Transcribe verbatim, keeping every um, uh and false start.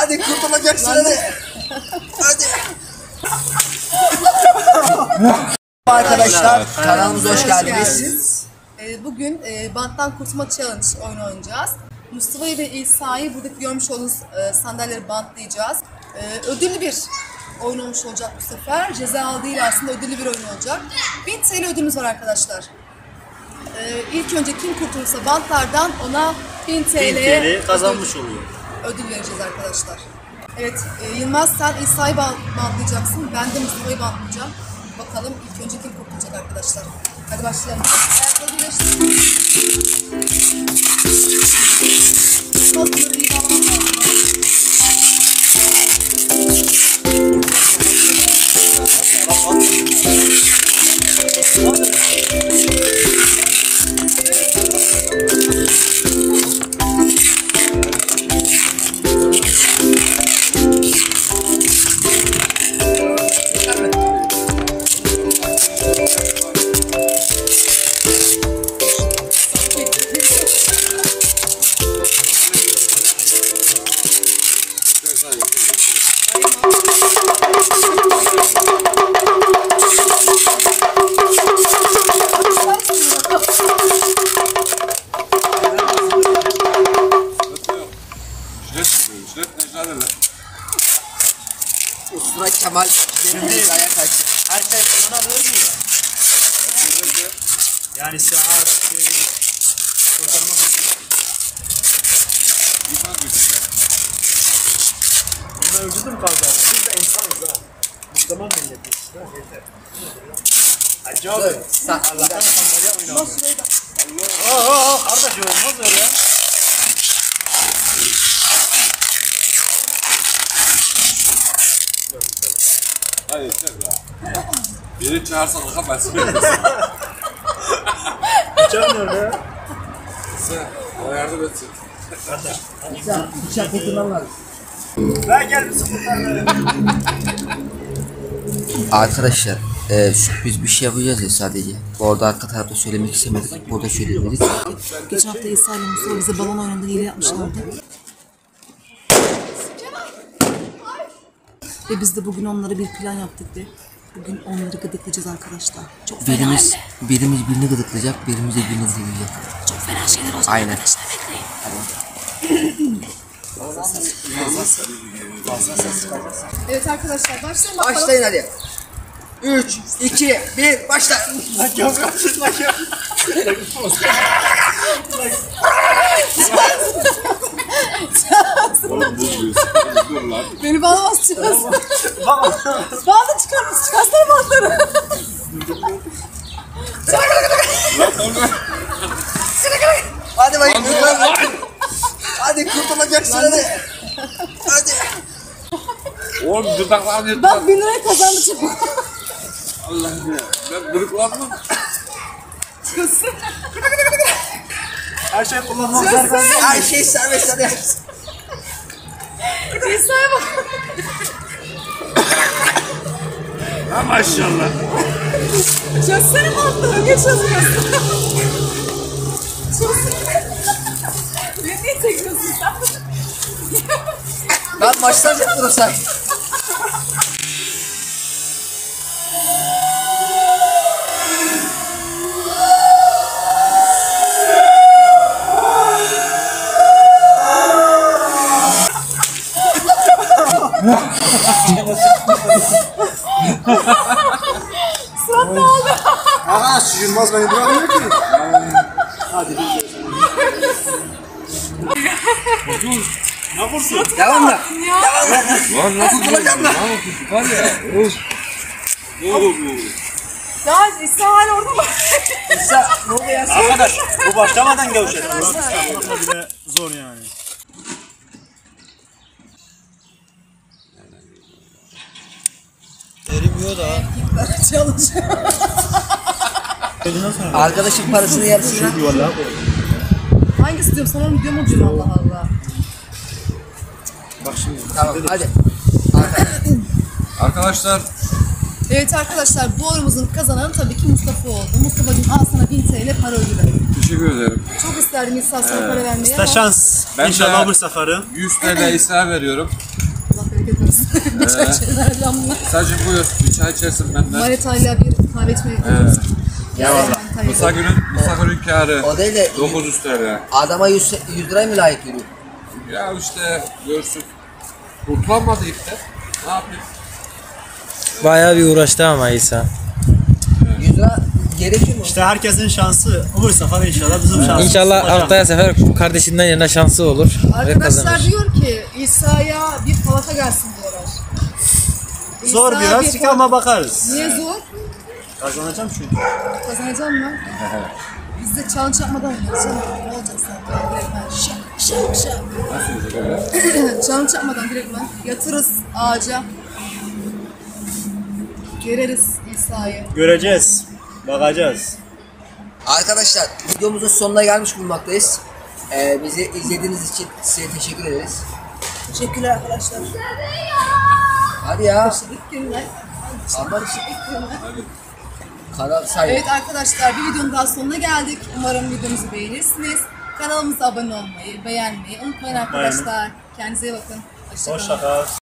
Hadi kurtulacaksın hadi. Hadi. Arkadaşlar kanalımıza hoş geldiniz. Bugün banttan kurtulma challenge oyunu oynayacağız. Mustafa'yı ve İsa'yı buradaki görmüş olduğunuz sandalyeleri bantlayacağız. Ödüllü bir oyun olmuş olacak bu sefer. Ceza değil aslında, ödüllü bir oyun olacak. bin T L ödülümüz var arkadaşlar. İlk önce kim kurtulursa bantlardan ona bin T L kazanmış oluyor. Ödül vereceğiz arkadaşlar. Evet, e, Yılmaz sen İsa'yı bantlayacaksın. Ben de Mustafa'yı bantlayacağım. Bakalım ilk önce kim kurtulacak arkadaşlar. Hadi başlayalım. Ayakları birleştirin. Kolları iyi bağlamak lazım. Ustura Kemal benim hizaya kaçtı. Her şey kullanabilir mi? Yani saat şey, kurtarma Bunlar öldürdüm kaldı. Biz de insanız ha. Müslüman milletiz. Yeter. Hacı abi. Allah'tan sandalye oynadı. Allah. Aa, kardeş olmaz öyle ya. Hayır yeter ya. Biri çağırsan o ben söyleyeyim. Bıçak nerede ya? Sen o yardım etsin. Bıçak, bıçak getirmem lazım. Ben gel bir sıkıntılar. Arkadaşlar e, sürpriz bir şey yapacağız ya sadece. Bu arada arka tarafta söylemek istemedik. Burada söylemedik. Geçen hafta İsa ile Mustafa bize balon oyununda hile yapmışlardı. Ve biz de bugün onlara bir plan yaptık ve bugün onları gıdıklayacağız arkadaşlar. Çok fena Birimiz, birimiz birini gıdıklayacak, birimiz de birini gıdıklayacak. Çok fena şeyler olacak. Aynen. Arkadaşlar bekleyin. Evet arkadaşlar başlayalım bakalım. Başlayın hadi. üç, iki, bir, başla. Oğlum bu diyorsun. Dur lan. Beni bağlamaz çıkmaz. Bağlı çıkarmış. Çıkarsana bağları. Hadi bakayım. Hadi kurtulacaksın hadi. Hadi. Oğlum dudaklarını yırtma. Bak bin liraya kazandı çabuk. Allah'ım ya. Ben gırıklandım. Her şey kullanmak serbest. Her şey serbest hadi. İsa'ya bak. Ha maşallah. Çözsene bağları. Geç çözmüyorsun. Çözsene. Beni niye çekiyorsun sen? Ben başlayacaktım sen. Surat ne oldu? Aha şu Yılmaz beni bırakmıyor ki. Hadi bir Ne vursun? Devam mı? Lan nasıl Kurtulacağım ben. Var ya. Ne oldu bu? Ya İsa hala orada mı? İsa ne oldu ya? Arkadaş bu başlamadan gevşedi. Bile zor yani. Erimiyor da. Çalışıyor. Arkadaşın parasını yarısına. Hangisi diyorum sana onu diyorum hocam Allah Allah. Bak şimdi. Tamam hadi. Arkadaşlar Evet arkadaşlar bu oyunumuzun kazananı tabii ki Mustafa oldu. Mustafa'cığım al sana bin T L para ödülü. teşekkür ederim. Çok isterdim İsa sana para vermeyi İşte ama şans. Ben İnşallah de- bu seferi. yüz T L İsa veriyorum. Allah bereket versin. Bir çay şeyler damla. Sadece buyur. Bir çay içersin benden. Manitayla bir kahve içmeye gidiyoruz. Eyvallah. Musa Gül'ün, Musa Gül'ün kârı. O değil de dokuz yüz T L. adama yüz, yüz lirayı mı layık görüyor? Ya işte görsün. Kurtulamadı ipte. Ne yapayım? Bayağı bir uğraştı ama İsa. yüz lira gerekir mi? İşte herkesin şansı. Bu sefer inşallah bizim şansımız. İnşallah hocam. haftaya sefer kardeşinden yana şansı olur ve Arkadaşlar kazanır. diyor ki İsa'ya bir falata gelsin diyorlar. Zor İsa'ya biraz bir çünkü ama bakarız. Niye zor? Kazanacağım çünkü. Kazanacağım mı? Biz de challenge yapmadan oynayacağız. Ne olacak sen? Direkt ben şak şak şak. Nasıl olacak öyle? Challenge yapmadan direkt ben yatırız ağaca. Göreriz İsa'yı. Göreceğiz. Bakacağız. Arkadaşlar videomuzun sonuna gelmiş bulunmaktayız. Ee, bizi izlediğiniz için size teşekkür ederiz. Teşekkürler arkadaşlar. Hadi ya. İlk günler. Aman İlk günler. kanal sahibi. Evet arkadaşlar bir videonun daha sonuna geldik. Umarım videomuzu beğenirsiniz. Kanalımıza abone olmayı, beğenmeyi unutmayın arkadaşlar. Kendinize iyi bakın. Hoşça kalın. Hoşça kal.